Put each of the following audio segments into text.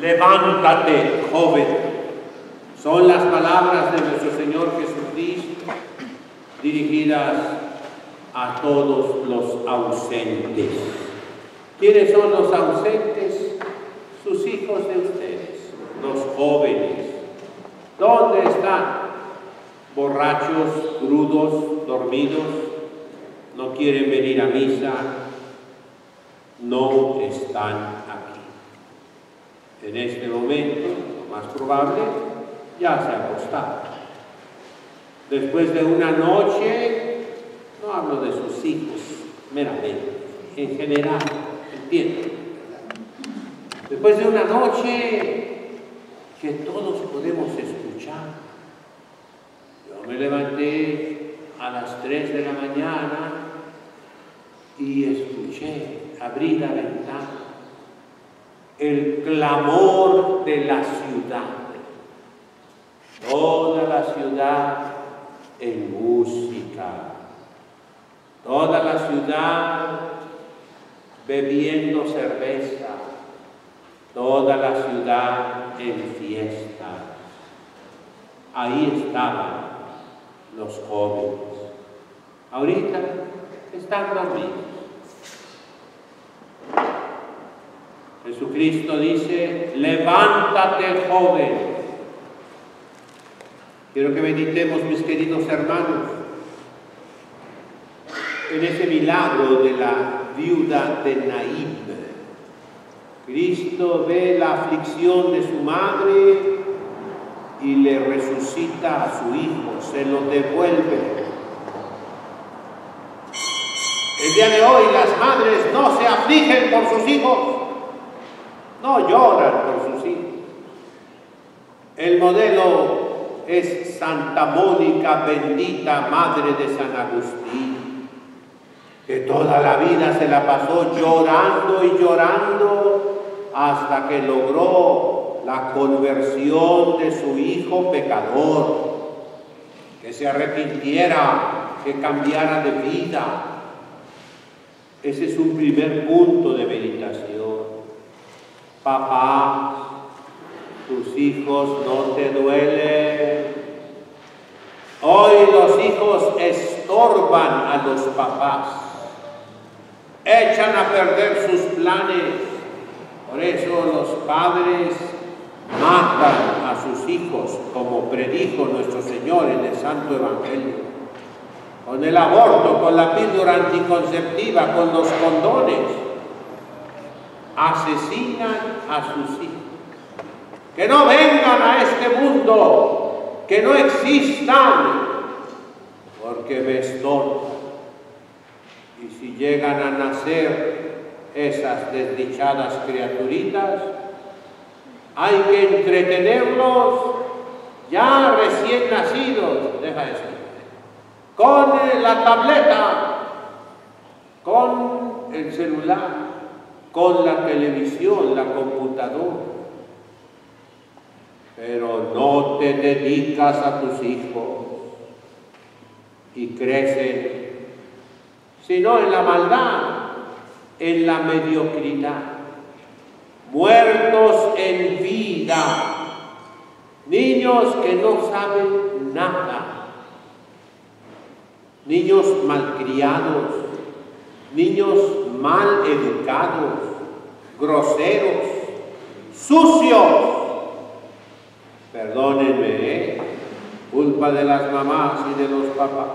levántate, joven. Son las palabras de nuestro Señor Jesucristo dirigidas a todos los ausentes. ¿Quiénes son los ausentes? Sus hijos de ustedes, los jóvenes. ¿Dónde están? Borrachos, crudos, dormidos, no quieren venir a misa, no están aquí. En este momento, lo más probable, ya se acostaron. Después de una noche, no hablo de sus hijos meramente, en general, entiendo. Después de una noche que todos podemos escuchar. Yo me levanté a las 3 de la mañana y escuché, abrí la ventana, el clamor de la ciudad. Toda la ciudad en música, toda la ciudad bebiendo cerveza, toda la ciudad en fiesta. Ahí estaban los jóvenes. Ahorita están dormidos. Jesucristo dice, levántate, joven. Quiero que meditemos, mis queridos hermanos, en ese milagro de la viuda de Naín. Cristo ve la aflicción de su madre y le resucita a su hijo, se lo devuelve. El día de hoy las madres no se afligen por sus hijos, no lloran por sus hijos. El modelo es Santa Mónica, bendita madre de San Agustín, que toda la vida se la pasó llorando y llorando hasta que logró la conversión de su hijo pecador, que se arrepintiera, que cambiara de vida. Ese es un primer punto de meditación. Papá, tus hijos no te duelen. Hoy los hijos estorban a los papás, echan a perder sus planes. Por eso los padres matan a sus hijos, como predijo nuestro Señor en el Santo Evangelio. Con el aborto, con la píldora anticonceptiva, con los condones, asesinan a sus hijos. Que no vengan a este mundo, que no existan, porque me estorban. Y si llegan a nacer esas desdichadas criaturitas, hay que entretenerlos ya recién nacidos, deja eso, con la tableta, con el celular, con la televisión, la computadora. Pero no te dedicas a tus hijos y crecen, sino en la maldad, en la mediocridad, muertos en vida, niños que no saben nada, niños malcriados, niños mal educados, groseros, sucios. Perdónenme, culpa de las mamás y de los papás.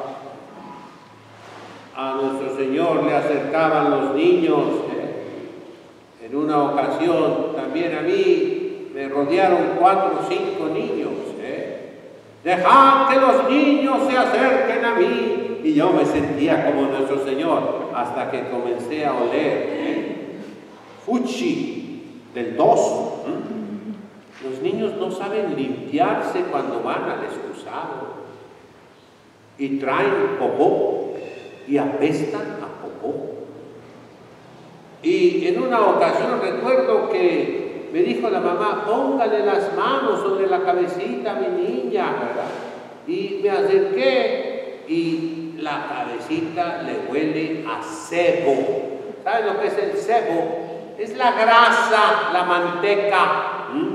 A nuestro Señor le acercaban los niños. En una ocasión, también a mí, me rodearon 4 o 5 niños. Dejad que los niños se acerquen a mí. Y yo me sentía como nuestro Señor, hasta que comencé a oler fuchi del 2. Los niños no saben limpiarse cuando van al excusado y traen popó y apestan a popó. Y en una ocasión recuerdo que me dijo la mamá, póngale las manos sobre la cabecita a mi niña, ¿verdad? Y me acerqué y la cabecita le huele a sebo. ¿Saben lo que es el sebo? Es la grasa, la manteca.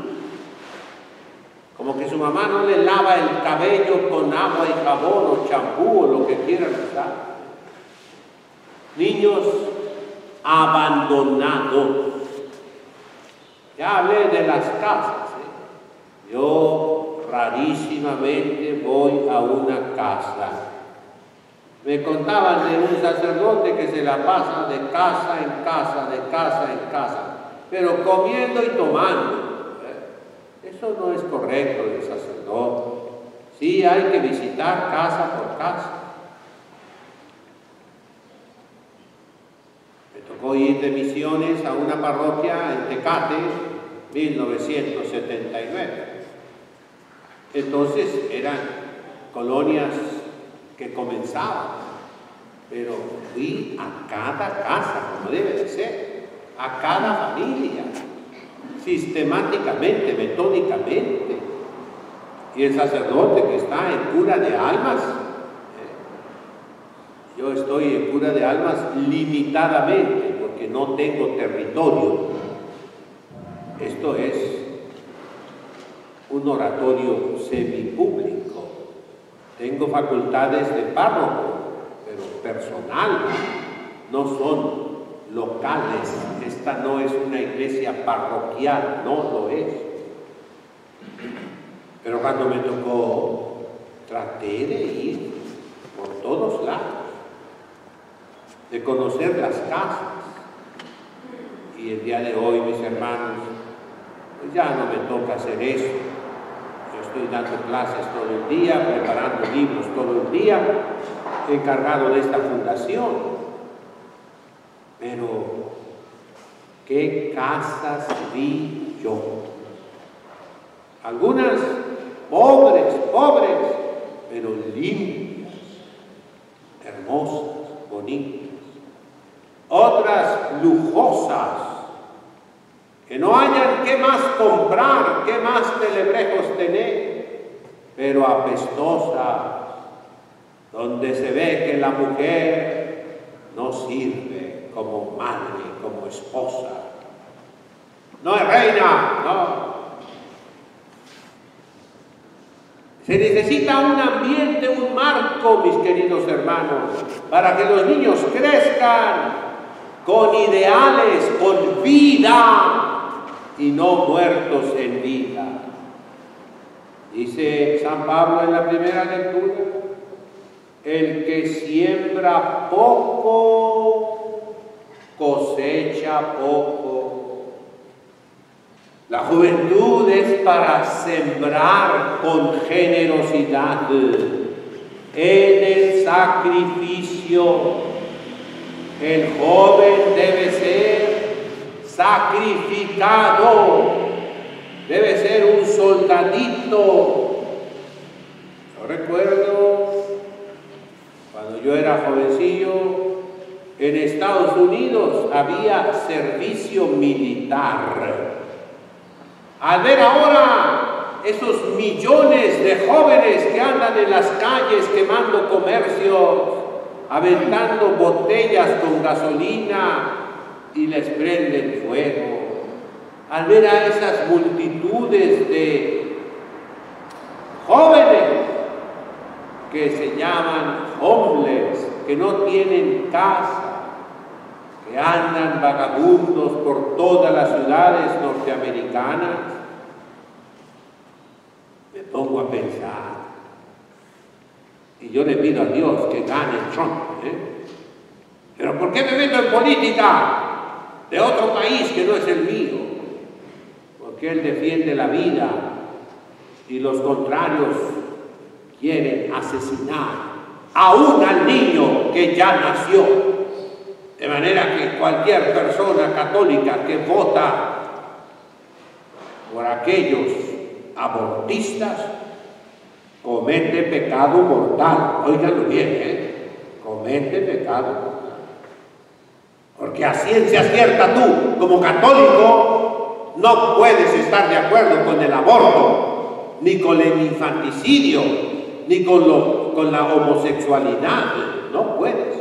Como que su mamá no le lava el cabello con agua y jabón o champú o lo que quieran usar. Niños abandonados. Ya hablé de las casas. Yo rarísimamente voy a una casa. Me contaban de un sacerdote que se la pasa de casa en casa, de casa en casa, pero comiendo y tomando. Eso no es correcto del sacerdote. Sí, hay que visitar casa por casa. Me tocó ir de misiones a una parroquia en Tecate, 1979. Entonces eran colonias que comenzaban, pero fui a cada casa, como debe de ser, a cada familia, sistemáticamente, metódicamente. Y el sacerdote que está en cura de almas, yo estoy en cura de almas limitadamente, porque no tengo territorio. Esto es un oratorio semipúblico. Tengo facultades de párroco, pero personal, no son locales. Esta no es una iglesia parroquial, no lo es. Pero cuando me tocó, traté de ir por todos lados, de conocer las casas. Y el día de hoy, mis hermanos, pues ya no me toca hacer eso. Yo estoy dando clases todo el día, preparando libros todo el día, encargado de esta fundación. Pero, ¿qué casas vi yo? Algunas pobres, pero limpias, hermosas, bonitas. Otras lujosas, que no hayan qué más comprar, qué más telebrejos tener, pero apestosas, donde se ve que la mujer no sirve como madre, como esposa. No es reina, no. Se necesita un ambiente, un marco, mis queridos hermanos, para que los niños crezcan con ideales, con vida, y no muertos en vida. Dice San Pablo en la primera lectura: el que siembra poco, cosecha poco. La juventud es para sembrar con generosidad, en el sacrificio. El joven debe ser sacrificado, debe ser un soldadito. Yo recuerdo cuando yo era jovencillo, en Estados Unidos había servicio militar. Al ver ahora esos millones de jóvenes que andan en las calles quemando comercios, aventando botellas con gasolina y les prenden fuego, al ver a esas multitudes de jóvenes que se llaman homeless, que no tienen casa, que andan vagabundos por todas las ciudades norteamericanas, me pongo a pensar. Y yo le pido a Dios que gane Trump. ¿Pero por qué me meto en política de otro país que no es el mío? Porque él defiende la vida y los contrarios quieren asesinar aún al niño que ya nació. De manera que cualquier persona católica que vota por aquellos abortistas comete pecado mortal. Óiganlo bien, comete pecado mortal. Porque a ciencia cierta tú, como católico, no puedes estar de acuerdo con el aborto, ni con el infanticidio, ni con la homosexualidad. No puedes.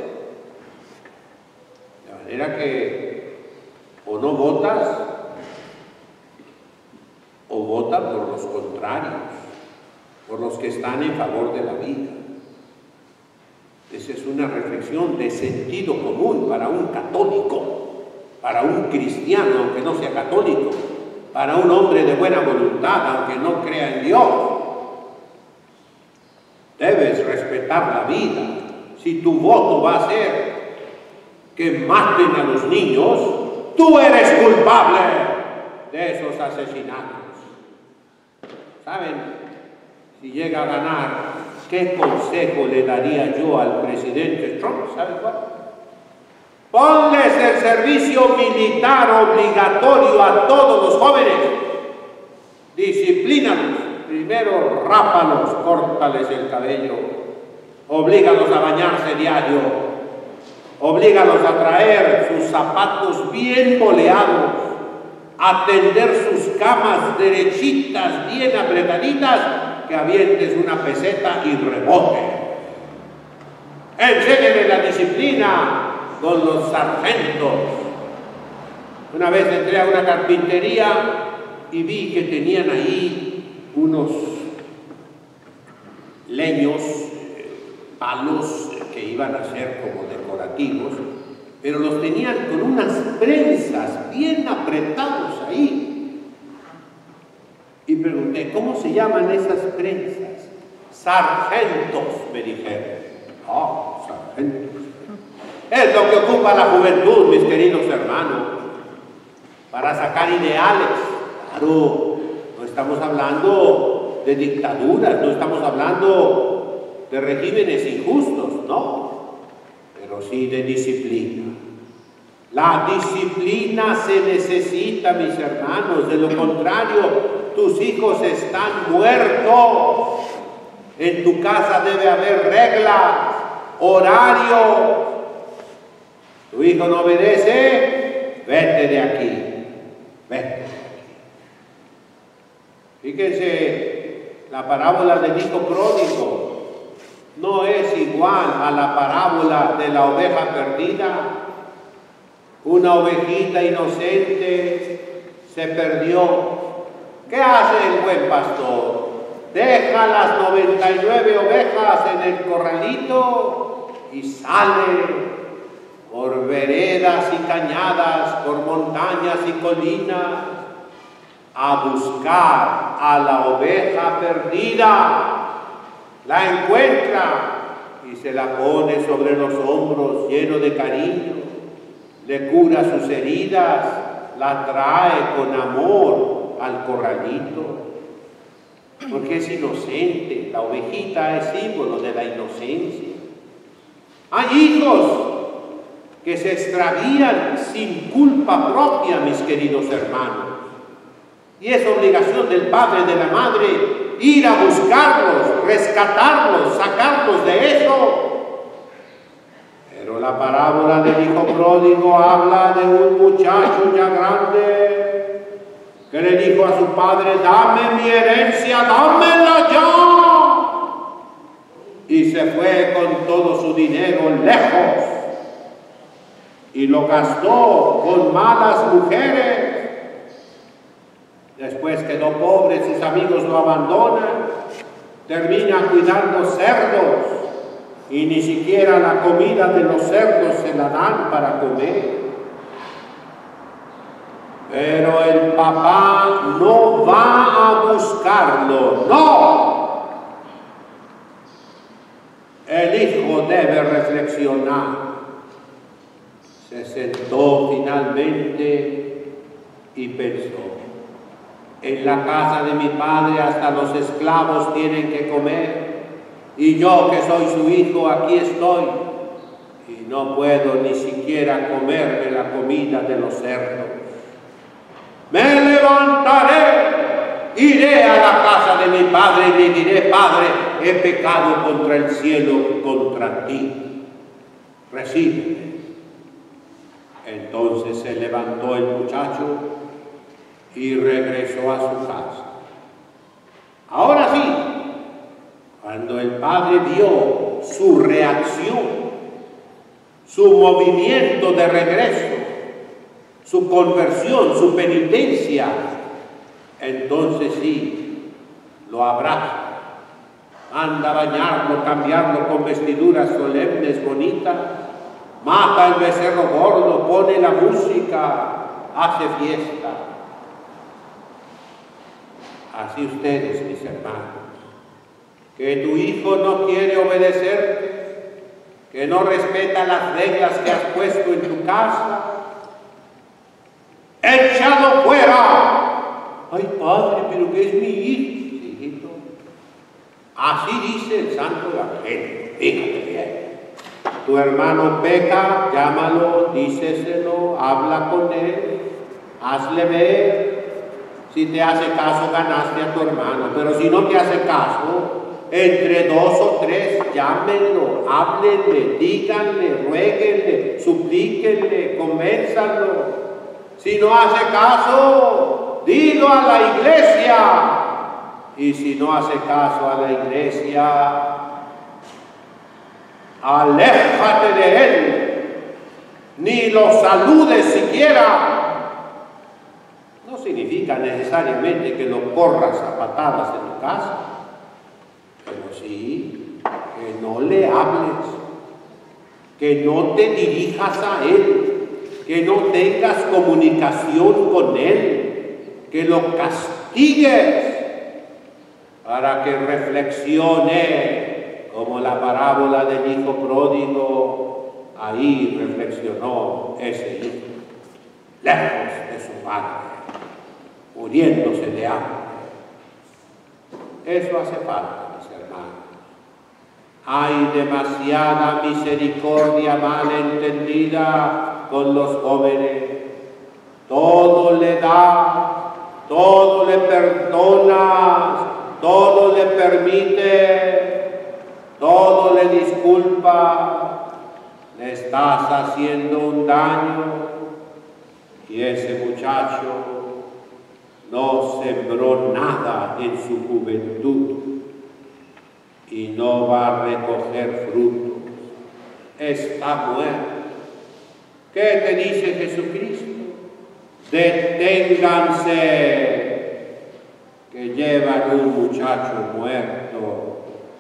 De manera que o no votas, o votas vota por los contrarios, por los que están en favor de la vida. Esa es una reflexión de sentido común para un católico, para un cristiano, aunque no sea católico, para un hombre de buena voluntad, aunque no crea en Dios. Debes respetar la vida. Si tu voto va a ser que maten a los niños, tú eres culpable de esos asesinatos. ¿Saben? Si llega a ganar, ¿qué consejo le daría yo al presidente Trump? ¿Sabe cuál? Ponles el servicio militar obligatorio a todos los jóvenes. Disciplínalos. Primero rápalos, córtales el cabello. Oblígalos a bañarse diario. Oblígalos a traer sus zapatos bien boleados, a tender sus camas derechitas, bien apretaditas, que avientes una peseta y rebote. Enséñale la disciplina con los sargentos. Una vez entré a una carpintería y vi que tenían ahí unos leños, palos que iban a ser como decorativos, pero los tenían con unas prensas bien apretados ahí. Y pregunté, ¿cómo se llaman esas prensas? Sargentos, me dijeron. Ah, sargentos. Es lo que ocupa la juventud, mis queridos hermanos, para sacar ideales. Claro, no estamos hablando de dictaduras, no estamos hablando de regímenes injustos, no, pero sí de disciplina. La disciplina se necesita, mis hermanos, de lo contrario, tus hijos están muertos. En tu casa debe haber reglas, horario. Tu hijo no obedece, vete de aquí, vete de aquí. Fíjense, la parábola del hijo pródigo no es igual a la parábola de la oveja perdida. Una ovejita inocente se perdió. ¿Qué hace el buen pastor? Deja las 99 ovejas en el corralito y sale por veredas y cañadas, por montañas y colinas, a buscar a la oveja perdida. La encuentra y se la pone sobre los hombros lleno de cariño, le cura sus heridas, la trae con amor al corralito, porque es inocente. La ovejita es símbolo de la inocencia. Hay hijos que se extravían sin culpa propia, mis queridos hermanos, y es obligación del padre y de la madre ir a buscarlos, rescatarlos, sacarlos de eso. Pero la parábola del hijo pródigo habla de un muchacho ya grande que le dijo a su padre: dame mi herencia, dámela ya. Y se fue con todo su dinero lejos y lo gastó con malas mujeres. Después quedó pobre, sus amigos lo abandonan, termina cuidando cerdos y ni siquiera la comida de los cerdos se la dan para comer. Pero el papá no va a buscarlo, no. El hijo debe reflexionar. Se sentó finalmente y pensó: en la casa de mi padre hasta los esclavos tienen que comer, y yo que soy su hijo aquí estoy, y no puedo ni siquiera comerme la comida de los cerdos. Me levantaré, iré a la casa de mi padre y le diré: Padre, he pecado contra el cielo, contra ti, recíbeme. Entonces se levantó el muchacho y regresó a su casa. Ahora sí, cuando el padre vio su reacción, su movimiento de regreso, su conversión, su penitencia, entonces sí, lo abraza, manda a bañarlo, cambiarlo con vestiduras solemnes, bonitas, mata al becerro gordo, pone la música, hace fiesta. Así ustedes, mis hermanos, que tu hijo no quiere obedecerte, que no respeta las reglas que has puesto en tu casa, ¡échalo fuera! Ay, padre, pero que es mi hijo. Sí, hijito. Así dice el Santo Evangelio. Fíjate bien. Tu hermano peca, llámalo, díceselo, habla con él, hazle ver. Si te hace caso, ganaste a tu hermano, pero si no te hace caso, entre 2 o 3, llámenlo, háblenle, díganle, ruéguenle, suplíquenle, convénzanlo. Si no hace caso, dilo a la iglesia. Y si no hace caso a la iglesia, aléjate de él, ni lo saludes siquiera. No significa necesariamente que lo corras a patadas en tu casa, pero sí que no le hables, que no te dirijas a él, que no tengas comunicación con él, que lo castigues para que reflexione, como la parábola del hijo pródigo. Ahí reflexionó ese hijo, lejos de su padre, muriéndose de hambre. Eso hace falta, mis hermanos. Hay demasiada misericordia mal entendida con los jóvenes. Todo le da, todo le perdona, todo le permite, todo le disculpa. Le estás haciendo un daño y ese muchacho no sembró nada en su juventud y no va a recoger frutos. Está muerto. ¿Qué te dice Jesucristo? Deténganse, que llevan un muchacho muerto.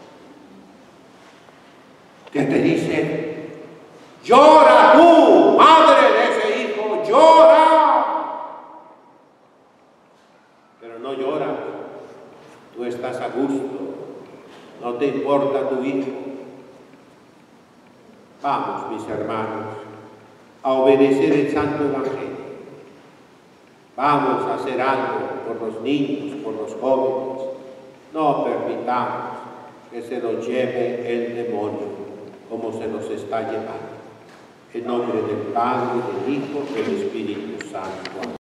¿Qué te dice? Llora tú, madre de ese hijo, llora. Pero no lloras, tú estás a gusto, no te importa tu hijo. Vamos, mis hermanos, a obedecer el Santo Evangelio. Vamos a hacer algo por los niños, por los jóvenes. No permitamos que se los lleve el demonio, como se los está llevando. En nombre del Padre, del Hijo y del Espíritu Santo.